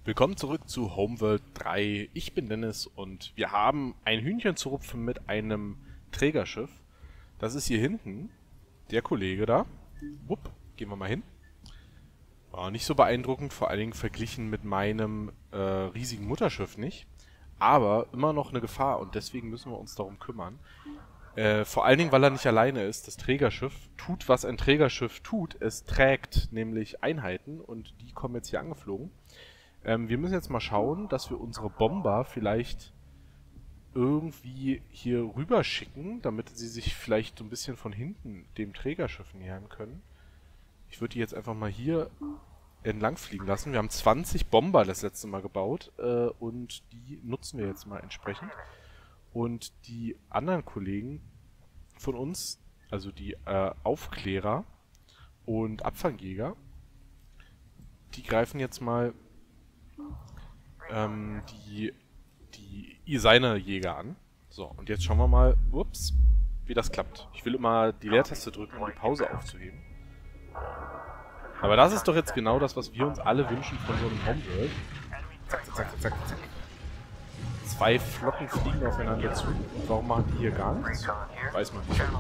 Willkommen zurück zu Homeworld 3. Ich bin Dennis und wir haben ein Hühnchen zu rupfen mit einem Trägerschiff. Das ist hier hinten der Kollege da. Wupp, gehen wir mal hin. War nicht so beeindruckend, vor allen Dingen verglichen mit meinem riesigen Mutterschiff nicht. Aber immer noch eine Gefahr und deswegen müssen wir uns darum kümmern. Vor allen Dingen, weil er nicht alleine ist. Das Trägerschiff tut, was ein Trägerschiff tut. Es trägt nämlich Einheiten und die kommen jetzt hier angeflogen. Wir müssen jetzt mal schauen, dass wir unsere Bomber vielleicht irgendwie hier rüber schicken, damit sie sich vielleicht so ein bisschen von hinten dem Trägerschiff nähern können. Ich würde die jetzt einfach mal hier entlang fliegen lassen. Wir haben 20 Bomber das letzte Mal gebaut und die nutzen wir jetzt mal entsprechend. Und die anderen Kollegen von uns, also die Aufklärer und Abfangjäger, die greifen jetzt mal seine Jäger an. So, und jetzt schauen wir mal, ups, wie das klappt. Ich will immer die Leertaste drücken, um die Pause aufzuheben. Aber das ist doch jetzt genau das, was wir uns alle wünschen von so einem Homeworld. Zack, zack, zack, zack, zack. Zwei Flotten fliegen aufeinander zu. Und warum machen die hier gar nichts? Weiß man nicht.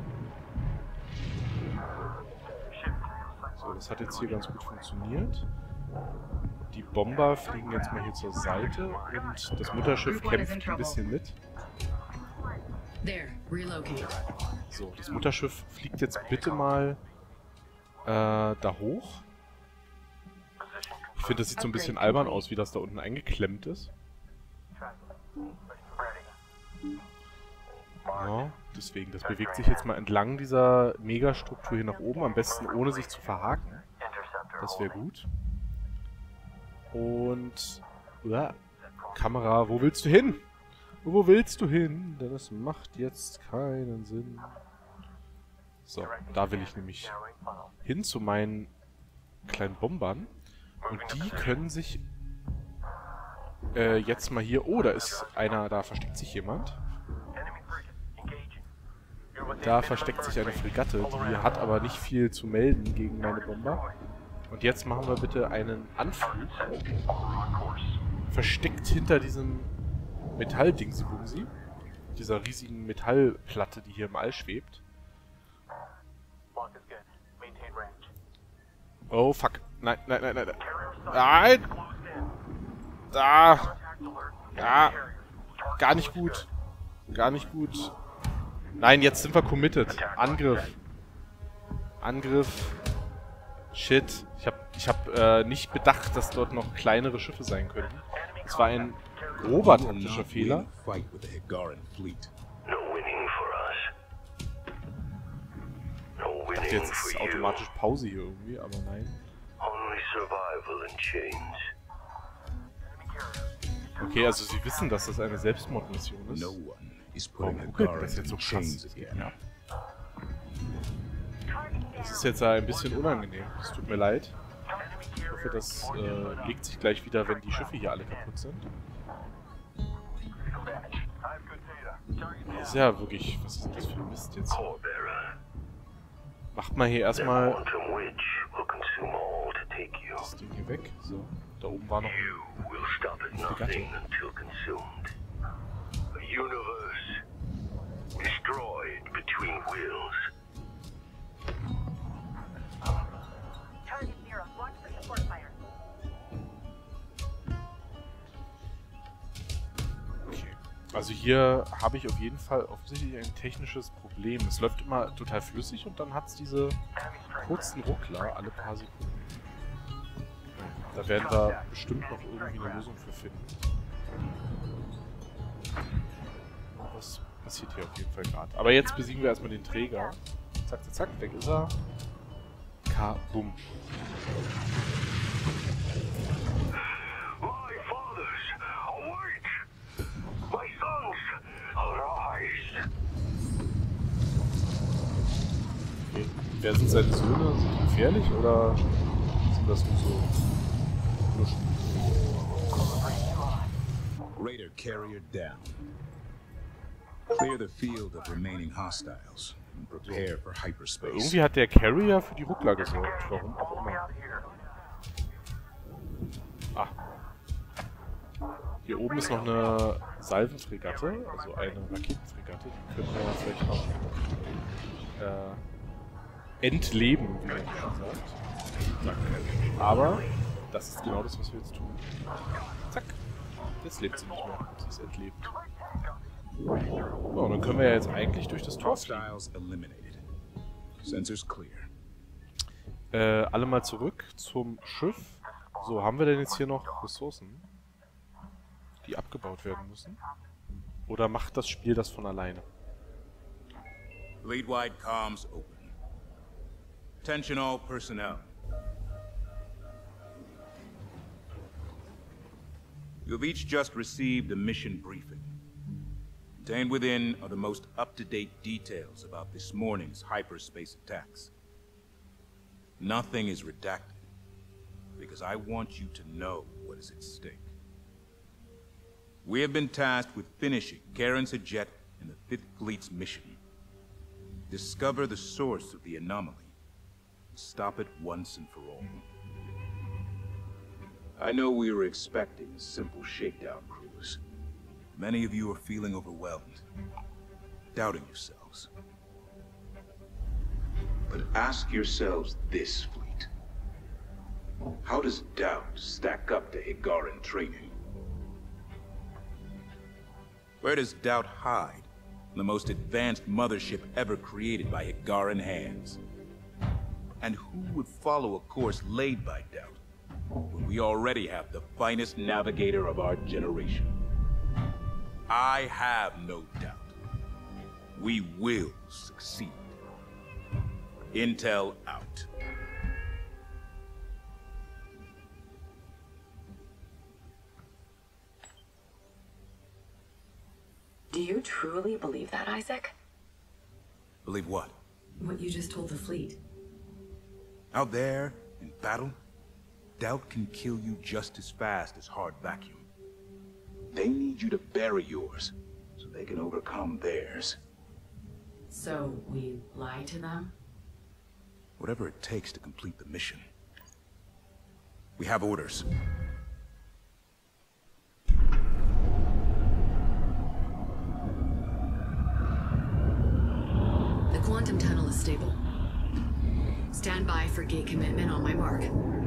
So, das hat jetzt hier ganz gut funktioniert. Die Bomber fliegen jetzt mal hier zur Seite und das Mutterschiff kämpft ein bisschen mit. So, das Mutterschiff fliegt jetzt bitte mal da hoch. Ich finde, das sieht so ein bisschen albern aus, wie das da unten eingeklemmt ist. Ja, deswegen, das bewegt sich jetzt mal entlang dieser Megastruktur hier nach oben, am besten ohne sich zu verhaken. Das wäre gut. Und... Kamera, wo willst du hin? Wo willst du hin? Denn es macht jetzt keinen Sinn. So, da will ich nämlich hin zu meinen kleinen Bombern. Und die können sich jetzt mal hier... Oh, da ist einer, da versteckt sich jemand. Da versteckt sich eine Fregatte, die hat aber nicht viel zu melden gegen meine Bomber. Und jetzt machen wir bitte einen Anflug. Versteckt hinter diesem Metalldingsi-Bumsi. Dieser riesigen Metallplatte, die hier im All schwebt. Oh, fuck. Nein, nein, nein, nein. Nein! Da! Ja! Gar nicht gut. Gar nicht gut. Nein, jetzt sind wir committed. Angriff. Angriff. Shit. Ich hab nicht bedacht, dass dort noch kleinere Schiffe sein könnten. Das war ein grober taktischer Fehler. Ich dachte, jetzt ist es automatisch Pause hier irgendwie, aber nein. Okay, also sie wissen, dass das eine Selbstmordmission ist. Warum ruckelt das jetzt so krass? Das geht mir ab. Das ist jetzt ein bisschen unangenehm. Es tut mir leid. Ich hoffe, das legt sich gleich wieder, wenn die Schiffe hier alle kaputt sind. Das ist ja wirklich... Was ist denn das für ein Mist jetzt? Macht mal hier erstmal das Ding hier weg. So, da oben war noch eine Fregatte. Also hier habe ich auf jeden Fall offensichtlich ein technisches Problem. Es läuft immer total flüssig und dann hat es diese kurzen Ruckler alle paar Sekunden. Da werden wir bestimmt noch irgendwie eine Lösung für finden. Was passiert hier auf jeden Fall gerade? Aber jetzt besiegen wir erstmal den Träger. Zack, zack, zack, weg ist er. Kabum. Wer sind seine Söhne? Sind die gefährlich oder sind das nur so Luschen? Raider carrier down. Clear the field of remaining hostiles and prepare for hyperspace. Irgendwie hat der Carrier für die Ruckler gesorgt. Warum auch immer. Ah, Hier oben ist noch eine Salvenfregatte, also eine Raketenfregatte. Die können wir vielleicht noch entleben, wie man schon sagt. Aber das ist genau das, was wir jetzt tun. Zack. Jetzt lebt sie nicht mehr. Sie ist entlebt. So, und dann können wir ja jetzt eigentlich durch das Tor fliegen. Alle mal zurück zum Schiff. So, haben wir denn jetzt hier noch Ressourcen, die abgebaut werden müssen? Oder macht das Spiel das von alleine? Fleet-wide comms open. Attention all personnel. You have each just received a mission briefing. Contained within are the most up-to-date details about this morning's hyperspace attacks. Nothing is redacted, because I want you to know what is at stake. We have been tasked with finishing Garen Sajet and the Fifth Fleet's mission. Discover the source of the anomaly. Stop it once and for all. I know we were expecting a simple shakedown cruise. Many of you are feeling overwhelmed, doubting yourselves. But ask yourselves this, Fleet. How does doubt stack up to Higaran training? Where does doubt hide in the most advanced mothership ever created by Higaran hands? And who would follow a course laid by doubt when we already have the finest navigator of our generation? I have no doubt. We will succeed. Intel out. Do you truly believe that, Isaac? Believe what? What you just told the fleet. Out there, in battle, doubt can kill you just as fast as hard vacuum. They need you to bury yours, so they can overcome theirs. So, we lie to them? Whatever it takes to complete the mission. We have orders. The quantum tunnel is stable. Stand by for gate commitment on my mark.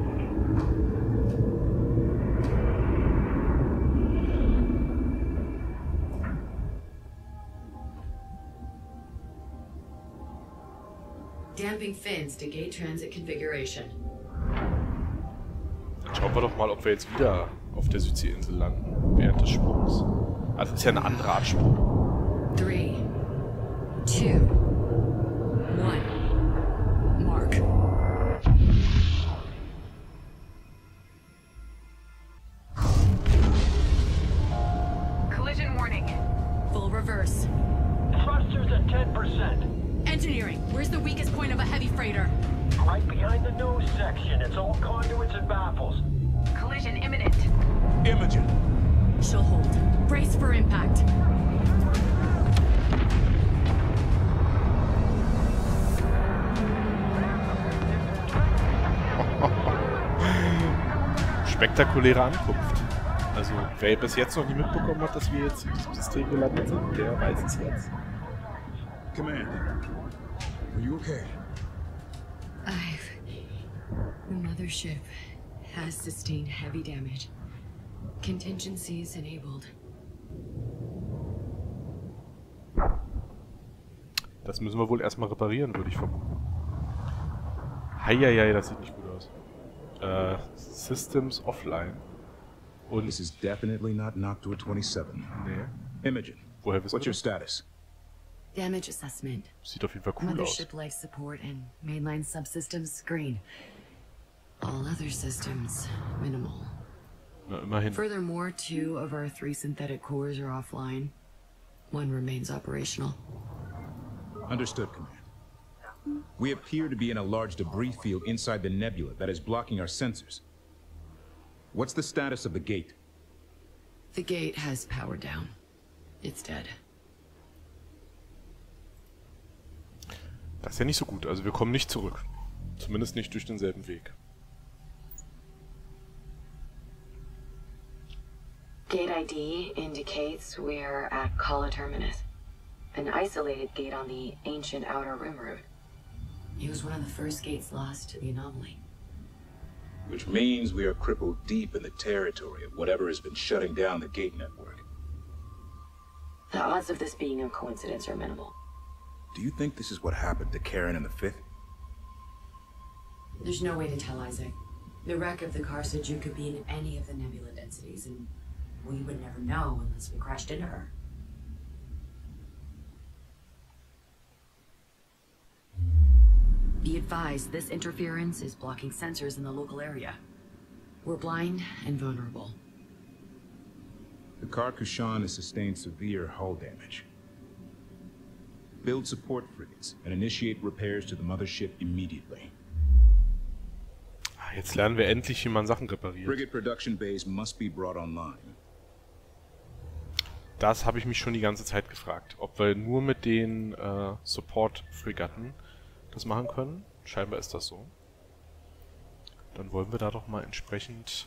Damping fins to gate transit configuration. Dann schauen wir doch mal, ob wir jetzt wieder auf der Südseeinsel landen, während des Sprungs. Also, das ist ja eine andere Art Sprung. 3, 2, 1. Mark. Collision warning. Full reverse. Thrusters at 10%. Engineering, where's the weakest point of a heavy freighter? Right behind the nose section. It's all conduits and baffles. Collision imminent. Imogen! She'll hold. Brace for impact. Spektakuläre Ankunft. Also, wer bis jetzt noch nie mitbekommen hat, dass wir jetzt in diesem System gelandet sind, der weiß es jetzt. Command, are you okay? The mothership has sustained heavy damage. Contingencies enabled. Das müssen wir wohl erstmal reparieren, würde ich vermuten. Heieiei, das sieht nicht gut aus. Systems offline. Und This is definitely not Noctua 27. nee. Imogen, Woher wissen what's wir your das? status? Damage assessment. Sieht auf jeden Fall cool aus. Mothership life support and mainline subsystems green. All other systems minimal. Na, immerhin. Furthermore, 2 of our 3 synthetic cores are offline. 1 remains operational. Understood, Command. We appear to be in a large debris field inside the nebula that is blocking our sensors. What's the status of the gate? The gate has power down. It's dead. Das ist ja nicht so gut. Also wir kommen nicht zurück. Zumindest nicht durch denselben Weg. Gate ID indicates we're at Kala Terminus, an isolated gate on the ancient Outer Rim route. It was one of the first gates lost to the anomaly. Which means we are crippled deep in the territory of whatever has been shutting down the gate network. The odds of this being a coincidence are minimal. Do you think this is what happened to Karen and the Fifth? There's no way to tell, Isaac. The wreck of the Karsaju could be in any of the nebula densities, and we would never know unless we crashed into her. Be advised, this interference is blocking sensors in the local area. We're blind and vulnerable. The Kar-Kushan has sustained severe hull damage. Build support frigates and initiate repairs to the mothership immediately. Jetzt lernen wir endlich, wie man Sachen repariert. Frigate production bays must be brought online. Das habe ich mich schon die ganze Zeit gefragt. Ob wir nur mit den Support-Fregatten das machen können. Scheinbar ist das so. Dann wollen wir da doch mal entsprechend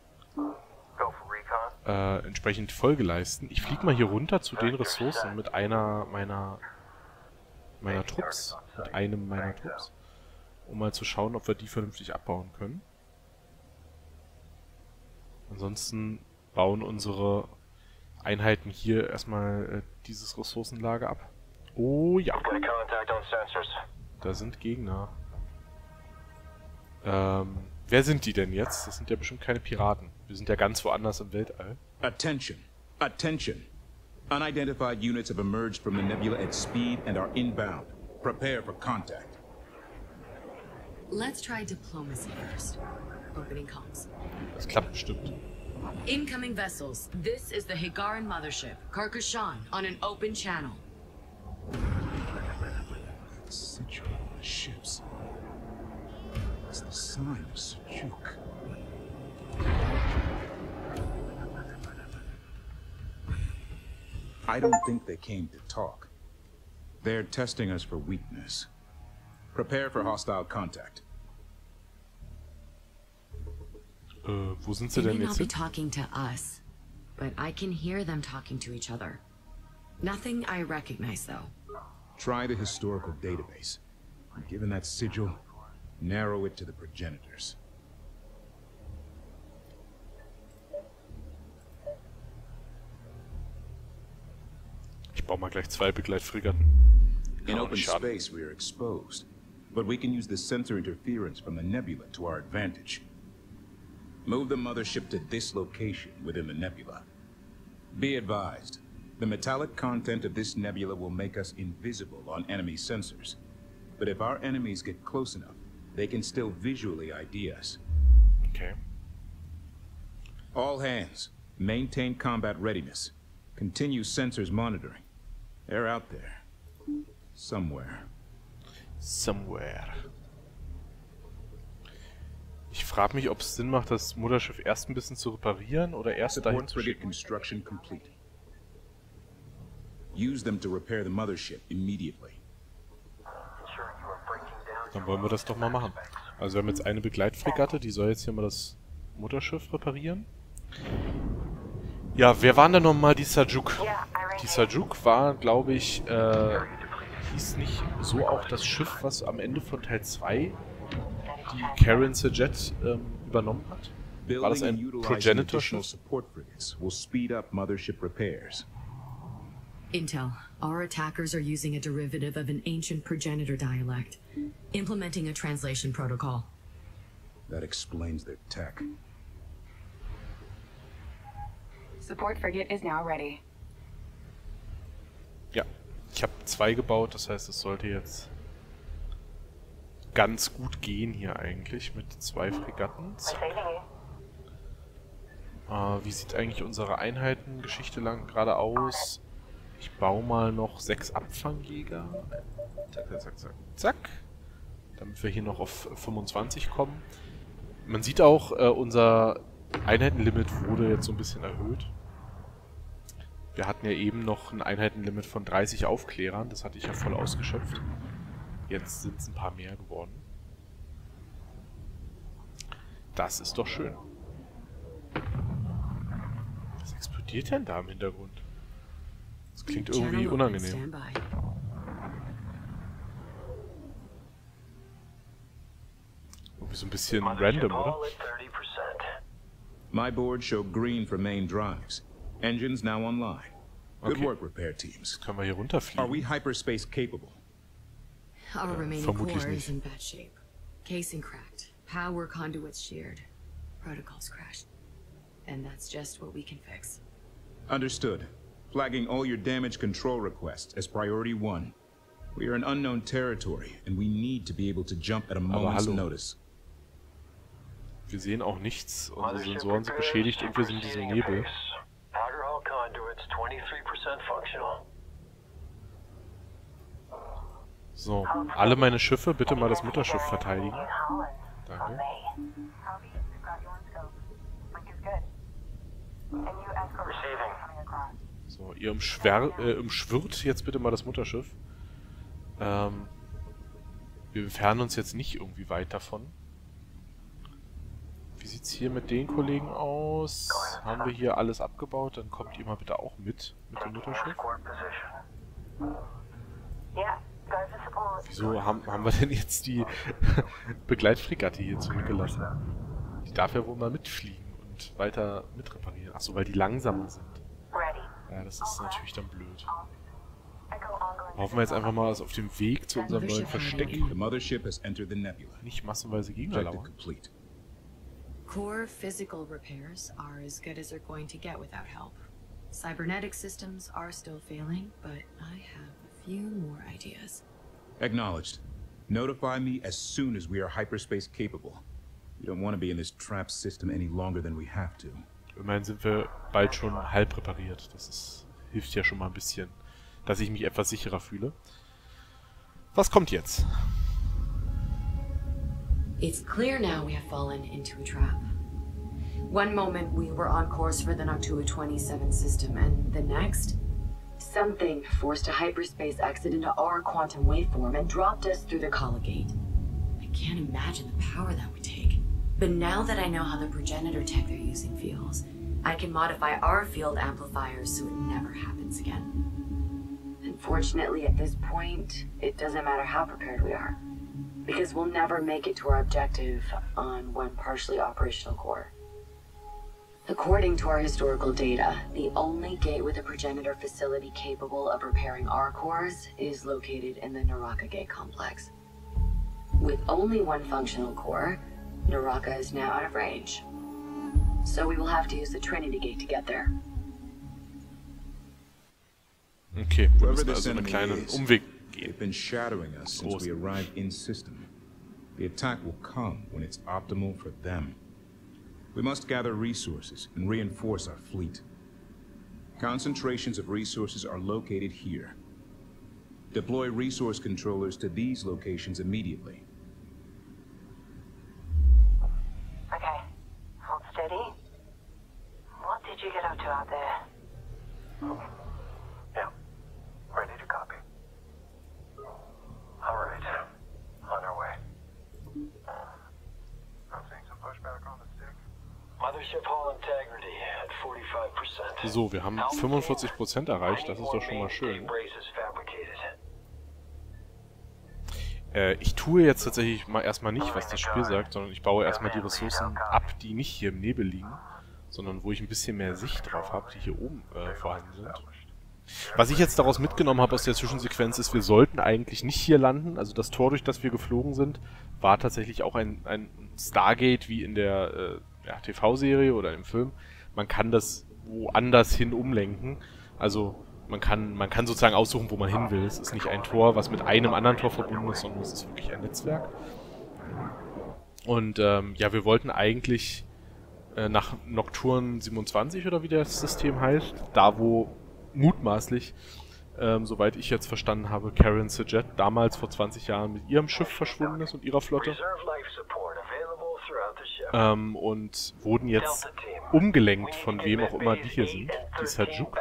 Folge leisten. Ich fliege mal hier runter zu den Ressourcen mit einer meiner Trupps. Mit einem meiner Trupps. Um mal zu schauen, ob wir die vernünftig abbauen können. Ansonsten bauen unsere Einheiten hier erstmal dieses Ressourcenlager ab. Oh ja. Da sind Gegner. Wer sind die denn jetzt? Das sind ja bestimmt keine Piraten. Wir sind ja ganz woanders im Weltall. Attention! Attention! Unidentified units have emerged from the nebula at speed and are inbound. Prepare for contact. Let's try diplomacy first. Opening comms. Das klappt bestimmt. Incoming vessels. This is the Higaran mothership, Kar-Kushan, on an open channel. Sigil on the ships. It's the sign of Sejuk. I don't think they came to talk. They're testing us for weakness. Prepare for hostile contact. Wo sind sie They denn may jetzt not be hin? talking to us, but I can hear them talking to each other. Nothing I recognize, though. Try the historical database. And given that sigil, narrow it to the progenitors. Ich baue mal gleich 2 Begleitfregatten. In Kann auch open nicht schaden. space, we are exposed. But we can use the sensor interference from the nebula to our advantage. Move the mothership to this location within the nebula. Be advised, the metallic content of this nebula will make us invisible on enemy sensors. But if our enemies get close enough, they can still visually ID us. Okay. All hands, maintain combat readiness. Continue sensors monitoring. They're out there. Somewhere. Somewhere. Ich frage mich, ob es Sinn macht, das Mutterschiff erst ein bisschen zu reparieren oder erst dahin Support zu frigate schicken. construction complete. Use them to repair the mothership immediately. Dann wollen wir das doch mal machen. Also wir haben jetzt eine Begleitfregatte, die soll jetzt hier mal das Mutterschiff reparieren. Ja, wer waren denn nochmal die Sajuk? Die Sajuk war, glaube ich, hieß nicht so auch das Schiff, was am Ende von Teil 2 die Karen Sajet übernommen hat? War das ein Progenitor-Schiff? Support frigates will speed up mothership repairs. Intel. Our attackers are using a derivative of an ancient progenitor dialect, implementing a translation protocol. That explains their tech. Support frigate is now ready. Ja, ich habe 2 gebaut, das heißt, es sollte jetzt ganz gut gehen hier eigentlich mit 2 Fregatten. Wie sieht eigentlich unsere Einheitengeschichte lang gerade aus? Ich baue mal noch 6 Abfangjäger. Zack, zack, zack, zack, zack. Damit wir hier noch auf 25 kommen. Man sieht auch, unser Einheitenlimit wurde jetzt so ein bisschen erhöht. Wir hatten ja eben noch ein Einheitenlimit von 30 Aufklärern. Das hatte ich ja voll ausgeschöpft. Jetzt sind es ein paar mehr geworden. Das ist doch schön. Das explodiert explodiert denn da im Hintergrund? Das klingt irgendwie unangenehm. Irgendwie so ein bisschen random, oder? My board showed green for main drives. Engines now online. Good work, repair teams. Können wir hier Are runterfliegen? we hyperspace capable? Our remaining vermutlich core is nicht. in bad shape. Casing cracked. Power conduits sheared. Protocols crashed. And that's just what we can fix. Understood. Flagging all your damage control requests as priority 1. We are in unknown territory, and we need to be able to jump at a moment's hallo. notice. Wir sehen auch nichts. Unsere Sensoren sind beschädigt und wir sind in diesem Nebel. Outer hull conduits 23% functional. So, alle meine Schiffe, bitte mal das Mutterschiff verteidigen. Danke. Receiving. So, ihr umschwirrt jetzt bitte mal das Mutterschiff. Wir entfernen uns jetzt nicht irgendwie weit davon. Wie sieht's hier mit den Kollegen aus? Haben wir hier alles abgebaut? Dann kommt ihr mal bitte auch mit dem Mutterschiff. Wieso haben wir denn jetzt die Begleitfregatte hier zurückgelassen? Die darf ja wohl mal mitfliegen und weiter mitreparieren. Achso, weil die langsamer sind. Ja, das ist natürlich dann blöd. Hoffen wir jetzt einfach mal, dass auf dem Weg zu unserem neuen Versteck The mothership has entered the nebula. nicht massenweise Gegner Objective lauern. complete. Core physical repairs are as good as they're going to get without help. Cybernetic systems are still failing, but I have a few more ideas. Acknowledged. Notify me as soon as we are hyperspace capable. We don't want to be in this trapped system any longer than we have to. Immerhin sind wir bald schon halb repariert. Hilft ja schon mal ein bisschen, dass ich mich etwas sicherer fühle. Was kommt jetzt? It's clear now we have fallen into a trap. One moment we were on course for the Noctua 27 system, and the next, something forced a hyperspace exit into our quantum waveform and dropped us through the Colligate. I can't imagine the power that would take. But now that I know how the progenitor tech they're using feels, I can modify our field amplifiers so it never happens again. Unfortunately, at this point, it doesn't matter how prepared we are, because we'll never make it to our objective on one partially operational core. According to our historical data, the only gate with a progenitor facility capable of repairing our cores is located in the Naraka Gate complex. With only one functional core, Naraka is now out of range. So we will have to use the Trinity Gate to get there. Okay, wir Whoever müssen this also einen enemy kleinen is, Umweg gehen. they've been shadowing us since we arrived in system. The attack will come when it's optimal for them. We must gather resources and reinforce our fleet. Concentrations of resources are located here. Deploy resource controllers to these locations immediately. Okay. Hold steady. What did you get up to out there? Yeah. Ready to copy. All right. On our way. I'm seeing some pushback on the stick. Mothership hull integrity at 45%. So, wir haben 45% erreicht, das ist doch schon mal schön. Ich tue jetzt tatsächlich mal erstmal nicht, was das Spiel sagt, sondern ich baue erstmal die Ressourcen ab, die nicht hier im Nebel liegen, sondern wo ich ein bisschen mehr Sicht drauf habe, die hier oben vorhanden sind. Was ich jetzt daraus mitgenommen habe aus der Zwischensequenz ist, wir sollten eigentlich nicht hier landen. Also das Tor, durch das wir geflogen sind, war tatsächlich auch ein Stargate wie in der TV-Serie oder im Film. Man kann das woanders hin umlenken. Also man kann sozusagen aussuchen, wo man hin will. Es ist nicht ein Tor, was mit einem anderen Tor verbunden ist, sondern es ist wirklich ein Netzwerk. Und ja, wir wollten eigentlich nach Nocturne 27 oder wie das System heißt, da wo mutmaßlich, soweit ich jetzt verstanden habe, Karen Sajet damals vor 20 Jahren mit ihrem Schiff verschwunden ist und ihrer Flotte. Und wurden jetzt umgelenkt von wem auch immer die hier sind, die Sajuk.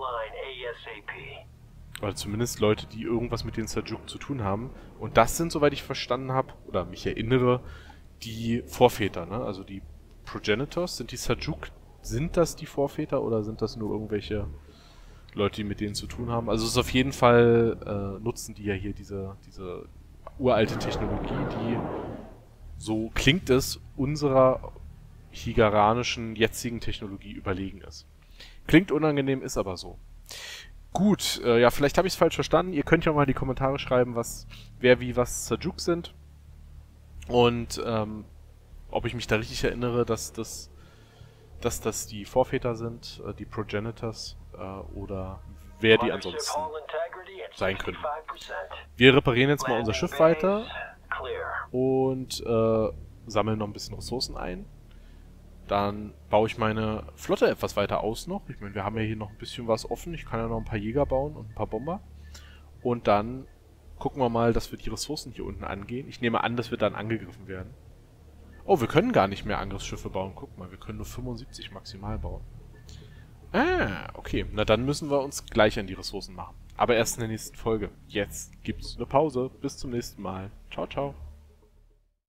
Oder zumindest Leute, die irgendwas mit den Sajuk zu tun haben. Und das sind, soweit ich verstanden habe, oder mich erinnere, die Vorväter, ne? Also die Progenitors sind die Sajuk sind das die Vorväter oder sind das nur irgendwelche Leute, die mit denen zu tun haben? Also es ist auf jeden Fall, nutzen die ja hier diese uralte Technologie, die, so klingt es, unserer higaranischen jetzigen Technologie überlegen ist. Klingt unangenehm, ist aber so. Gut, ja, vielleicht habe ich es falsch verstanden. Ihr könnt ja mal in die Kommentare schreiben, wer wie was Sajuk sind. Und ob ich mich da richtig erinnere, dass das die Vorväter sind, die Progenitors, oder wer die ansonsten sein könnten. Wir reparieren jetzt mal unser Schiff weiter und sammeln noch ein bisschen Ressourcen ein. Dann baue ich meine Flotte etwas weiter aus noch. Ich meine, wir haben ja hier noch ein bisschen was offen. Ich kann ja noch ein paar Jäger bauen und ein paar Bomber. Und dann gucken wir mal, dass wir die Ressourcen hier unten angehen. Ich nehme an, dass wir dann angegriffen werden. Oh, wir können gar nicht mehr Angriffsschiffe bauen. Guck mal, wir können nur 75 maximal bauen. Ah, okay. Na dann müssen wir uns gleich an die Ressourcen machen. Aber erst in der nächsten Folge. Jetzt gibt's eine Pause. Bis zum nächsten Mal. Ciao, ciao.